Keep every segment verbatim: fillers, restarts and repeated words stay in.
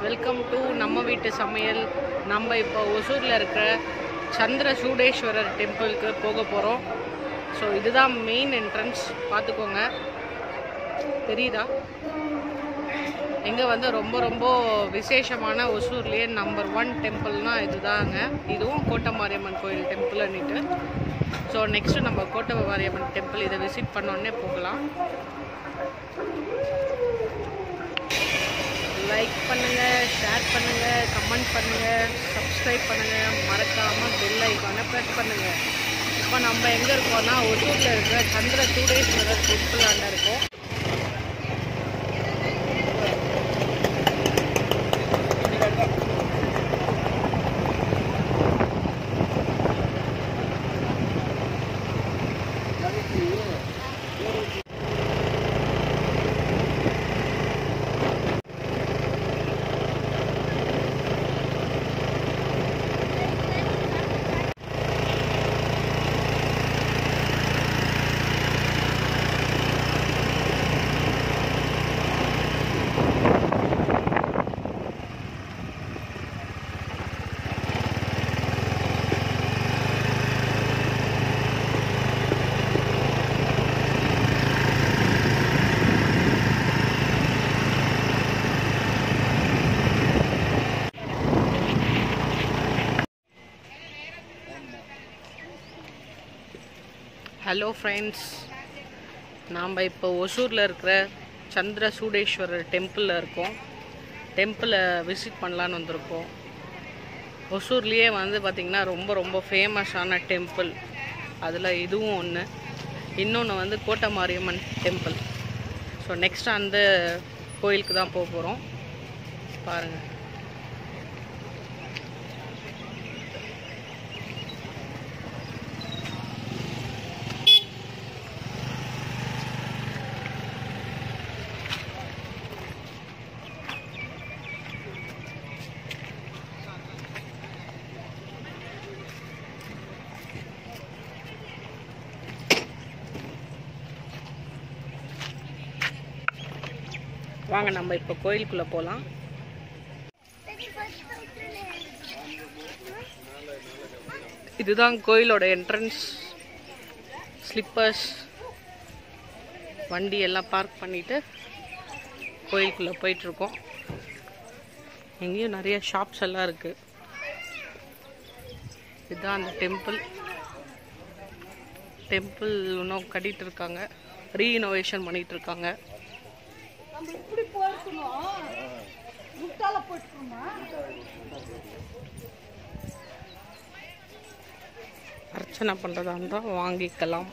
Welcome to நம்ம வீட்டு சமையல். நம்ம இப்போ ஒசூரில் இருக்கிற சந்திரசூடேஸ்வரர் டெம்பிளுக்கு போக போகிறோம். ஸோ இதுதான் மெயின் என்ட்ரன்ஸ், பார்த்துக்கோங்க. தெரியுதா? இங்கே வந்து ரொம்ப ரொம்ப விசேஷமான ஒசூர்லேயே நம்பர் ஒன் டெம்பிள்னால் இதுதாங்க. இதுவும் கோட்டை மாரியம்மன் கோயில் டெம்பிள்னுட்டு. ஸோ நெக்ஸ்ட்டு நம்ம கோட்டை மாரியம்மன் டெம்பிள் இதை விசிட் பண்ணோன்னே போகலாம். லைக் பண்ணுங்கள், ஷேர் பண்ணுங்கள், கமெண்ட் பண்ணுங்கள், சப்ஸ்கிரைப் பண்ணுங்கள், மறக்காமல் பெல் ஐக்கானை ப்ரெஸ் பண்ணுங்கள். இப்போ நம்ம எங்கே இருக்கோம்னா ஒசூரில் இருக்கிற சந்திரசூடேஸ்வரர் டெம்பிள் ஆண்ட இருக்கோம். ஹலோ ஃப்ரெண்ட்ஸ், நாம் இப்போ ஒசூரில் இருக்கிற சந்திரசூடேஸ்வரர் டெம்பிளில் இருக்கோம். டெம்பிளை விசிட் பண்ணலான்னு வந்திருக்கோம். ஒசூர்லேயே வந்து பார்த்திங்கன்னா ரொம்ப ரொம்ப ஃபேமஸான டெம்பிள், அதில் இதுவும் ஒன்று. இன்னொன்று வந்து கோட்டை மாரியம்மன் டெம்பிள். ஸோ நெக்ஸ்ட் அந்த கோயிலுக்கு தான் போக போகிறோம். பாருங்கள். வாங்க நம்ம இப்போ கோயிலுக்குள்ளே போகலாம். இதுதான் கோயிலோட என்ட்ரன்ஸ். ஸ்லிப்பர்ஸ் வண்டி எல்லாம் பார்க் பண்ணிட்டு கோயிலுக்குள்ளே போயிட்டுருக்கோம். எங்கேயும் நிறைய ஷாப்ஸ் எல்லாம் இருக்குது. இதுதான் அந்த டெம்பிள். டெம்பிள் இன்னும் கட்டிகிட்டு இருக்காங்க, ரீஇனோவேஷன் பண்ணிகிட்டு இருக்காங்க. அர்ச்சனை பண்றதா இருந்தா வாங்கிக்கலாம்.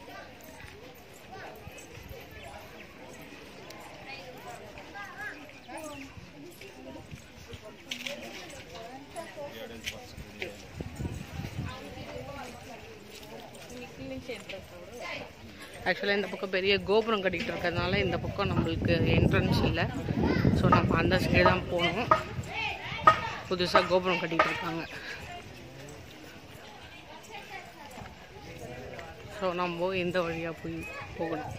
ஆக்சுவலாக இந்த பக்கம் பெரிய கோபுரம் கட்டிகிட்டு இருக்கிறதுனால இந்த பக்கம் நம்மளுக்கு என்ட்ரன்ஸ் இல்லை. ஸோ நம்ம அந்த சைடு தான் போகணும். புதுசாக கோபுரம் கட்டிகிட்டு இருக்காங்க. ஸோ நம்ம இந்த வழியாக போய் போகணும்.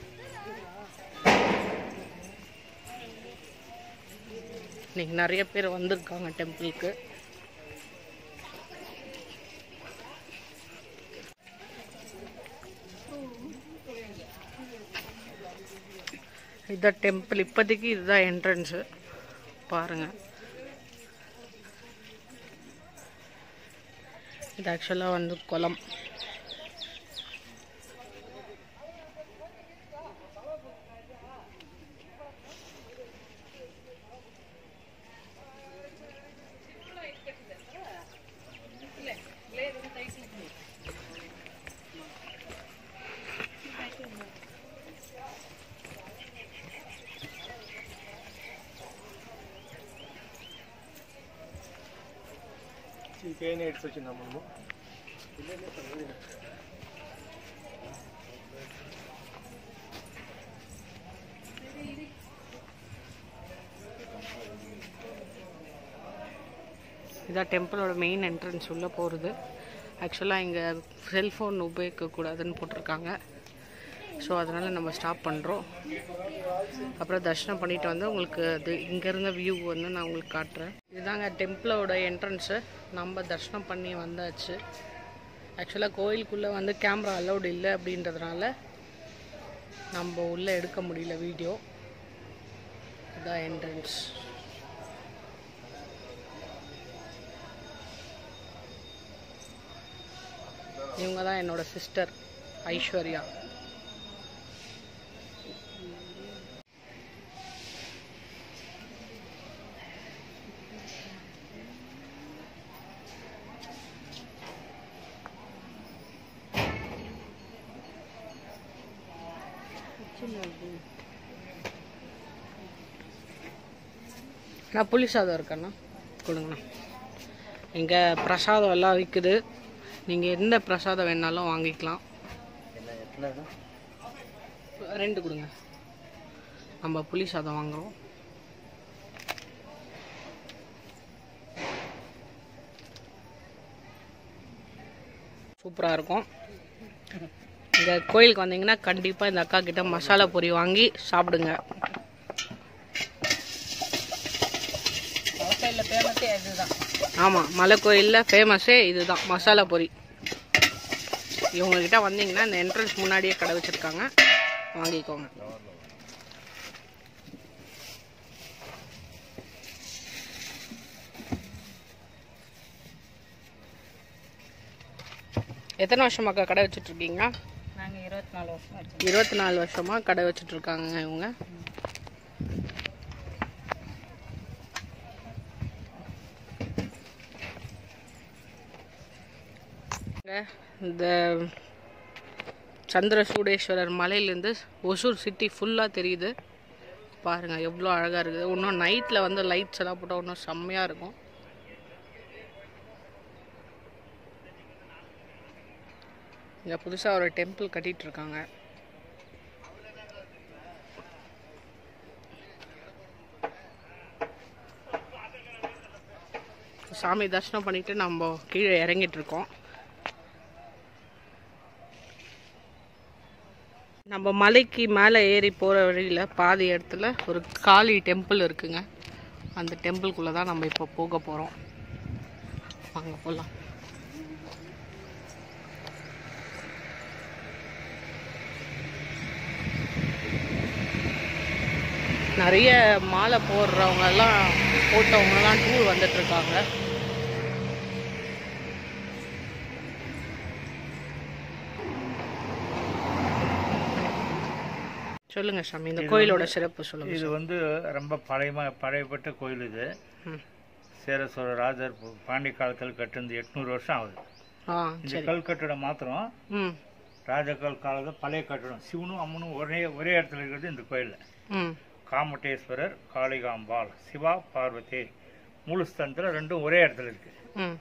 இன்னைக்கு நிறைய பேர் வந்திருக்காங்க டெம்பிளுக்கு. இதுதான் டெம்பிள். இப்போதைக்கு இதுதான் என்ட்ரன்ஸு. பாருங்கள். இது ஆக்சுவலாக வந்து குளம். இதான் டெம்பிளோட மெயின் என்ட்ரன்ஸ் உள்ளே போகிறது. ஆக்சுவலாக இங்கே செல்ஃபோன் உபயோகிக்கக்கூடாதுன்னு போட்டிருக்காங்க. ஸோ அதனால் நம்ம ஸ்டாப் பண்ணுறோம். அப்புறம் தரிசனம் பண்ணிட்டு வந்து உங்களுக்கு அது இங்கேருந்த வியூ வந்து நான் உங்களுக்கு காட்டுறேன். இதுதாங்க டெம்பிளோட என்ட்ரன்ஸு. நம்ம தரிசனம் பண்ணி வந்தாச்சு. ஆக்சுவலாக கோயிலுக்குள்ளே வந்து கேமரா அலௌடு இல்லை அப்படின்றதுனால நம்ம உள்ளே எடுக்க முடியல வீடியோ. இதுதான் என்ட்ரன்ஸ். இவங்க தான் என்னோட சிஸ்டர் ஐஸ்வர்யா. நான் புளி சாதம் இருக்கேண்ணா கொடுங்கண்ணா. இங்கே பிரசாதம் எல்லாம் விற்குது. நீங்கள் எந்த பிரசாதம் வேணாலும் வாங்கிக்கலாம். ரெண்டு கொடுங்க. நம்ம புளி சாதம் வாங்குகிறோம். சூப்பராக இருக்கும். இந்த கோயிலுக்கு வந்தீங்கன்னா கண்டிப்பாக இந்த அக்கா கிட்ட மசாலா பொரி வாங்கி சாப்பிடுங்க. ஆமாம், மலை கோயிலில் ஃபேமஸே இதுதான் மசாலா பொரி. இவங்ககிட்ட வந்தீங்கன்னா இந்த என்ட்ரன்ஸ் முன்னாடியே கடை வச்சுருக்காங்க, வாங்கிக்கோங்க. எத்தனை வருஷமாக்கா கடை வச்சுட்ருக்கீங்க? நாங்கள் இருபத்தி நாலு வருஷம் இருபத்தி நாலு வருஷமாக கடை வச்சுட்ருக்காங்க இவங்க. இந்த சந்திரசூடேஸ்வரர் மலையிலேருந்து ஒசூர் சிட்டி ஃபுல்லாக தெரியுது. பாருங்கள் எவ்வளோ அழகாக இருக்குது. இன்னும் நைட்டில் வந்து லைட்ஸ் எல்லாம் போட்டால் இன்னும் செம்மையாக இருக்கும். இங்கே புதுசாக ஒரு டெம்பிள் கட்டிகிட்ருக்காங்க. சாமி தரிசனம் பண்ணிவிட்டு நம்ம கீழே இறங்கிட்டுருக்கோம். நம்ம மலைக்கு மேலே ஏறி போகிற வழியில் பாதி இடத்துல ஒரு காளி டெம்பிள் இருக்குங்க. அந்த டெம்பிள்குள்ளே தான் நம்ம இப்போ போக போகிறோம். வாங்க போகலாம். நிறைய மாலை போடுறவங்கெல்லாம் போட்டவங்கலாம் டூர் வந்துட்டுருக்காங்க. சொல்லுங்க சாமி, இந்த கோயிலோட சிறப்பு சொல்லுங்க. இது வந்து ரொம்ப பழைய பழையப்பட்ட கோயில். இது சேர சோழ ராஜர் பாண்டிய காலத்தில் கட்டுறது எட்நூறு வருஷம் ஆகுது. இந்த கல் கட்டிடம் மாத்திரம் ராஜகல் காலத்தில் பழைய கட்டிடம். சிவனும் அம்மனும் ஒரே ஒரே இடத்துல இருக்கிறது இந்த கோயிலில். காமட்டேஸ்வரர், காளிகாம்பாள், சிவா பார்வதி முழு ஸ்தலத்தில் ரெண்டும் ஒரே இடத்துல இருக்கு.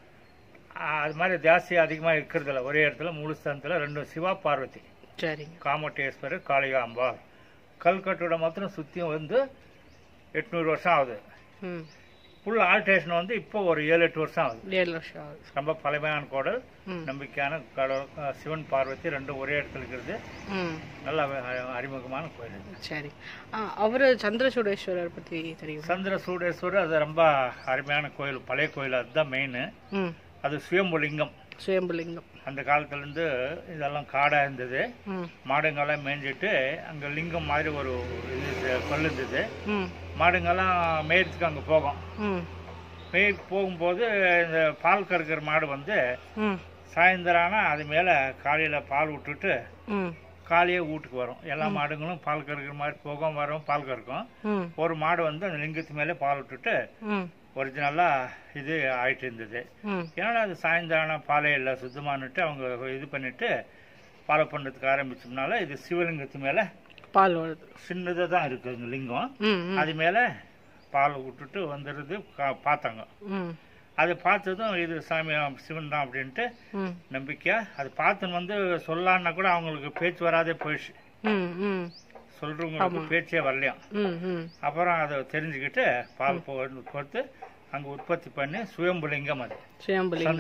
அது மாதிரி ஜாஸ்தி அதிகமாக இருக்கிறதில்ல. ஒரே இடத்துல முழு ஸ்தலத்தில் ரெண்டும் சிவா பார்வதி. காமட்டேஸ்வரர், காளிகாம்பாள். கல் கட்டிடம் மாத்திரம் சுத்தியும் வந்து எட்நூறு வருஷம் ஆகுது. ஃபுல் ஆல்ட்ரேஷன் வந்து இப்போ ஒரு ஏழு எட்டு வருஷம் ஆகுது. ஏழு வருஷம் ஆகுது. ரொம்ப பழமையான கோடல், நம்பிக்கையான கடல். சிவன் பார்வதி ரெண்டும் ஒரே இடத்துல இருக்கிறது. நல்ல அறிமுகமான கோயில். சரி, அவரு சந்திரசூடேஸ்வரர் பத்தி தெரியும். சந்திரசூடேஸ்வரர் அது ரொம்ப அருமையான கோயில், பழைய கோயில். அதுதான் மெயின். அது சுயம்புலிங்கம். சுயம்புலிங்கம். அந்த காலத்துல இருந்து இதெல்லாம் காடா இருந்தது. மாடுங்கெல்லாம் மேய்ஞ்சிட்டு அங்க லிங்கம் மாதிரி ஒரு இது கொள்ளு இருந்தது. மாடுங்கெல்லாம் மேயறதுக்கு அங்க போகும். மேய்க்கு போகும்போது இந்த பால் கறக்கிற மாடு வந்து சாயந்தரம் அது மேல காலையில பால் விட்டுட்டு காலையே வீட்டுக்கு வரும். எல்லா மாடுங்களும் பால் கறக்கிற மாதிரி போகும், வரும், பால் கறக்கும். ஒரு மாடு வந்து அந்த லிங்கத்து மேலே பால் விட்டுட்டு ஒரிஜினலா இது ஆயிட்டு இருந்தது. ஏன்னா அது சாயந்தரம் பாலே இல்லை சுத்தமானுட்டு அவங்க இது பண்ணிட்டு ஃபாலோ பண்றதுக்கு ஆரம்பிச்சோம்னால இது சிவலிங்கத்து மேல பால் வருது. சின்னதா தான் இருக்கு இந்த லிங்கம். அது மேல பால் விட்டுட்டு வந்துடுறது பார்த்தாங்க. அது பார்த்ததும் இது சாமி சிவன் தான் அப்படின்ட்டு நம்பிக்கையா அது பார்த்துன்னு வந்து சொல்லலான்னா கூட அவங்களுக்கு பேச்சு வராதே போயிடுச்சு. சொல்றவங்களுக்கு பேச்சே வரலையாம். அப்புறம் அதை தெரிஞ்சுக்கிட்டு பால் பொறுத்து அங்க உற்பத்தி பண்ணி சுயம்புலிங்கம். அது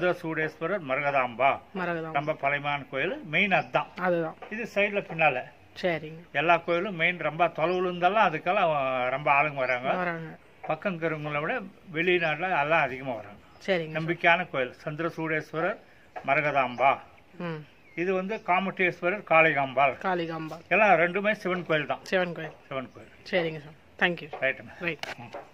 சந்திரசூடேஸ்வரர் மரகதாம்பா ரொம்ப பழையமான கோயில். மெயின் அதுதான். இது சைட்ல பின்னால சரிங்க. எல்லா கோயிலும் மெயின் ரொம்ப தொலைவில் இருந்தாலும் அதுக்கெல்லாம் ரொம்ப ஆளுங்க வராங்க. பக்கம் இருக்கிறவங்கள விட வெளிநாட்டில் எல்லாம் அதிகமாக வராங்க. சரிங்க. நம்பிக்கையான கோயில் சந்திரசூடேஸ்வரர், மரகதாம்பா. இது வந்து காமட்டேஸ்வரர், காளிகாம்பாள். காளிகாம்பாள் எல்லாம் ரெண்டுமே சிவன் கோயில் தான். சிவன் கோயில் சிவன் கோயில். சரிங்க சார். தேங்க்யூ. Right right.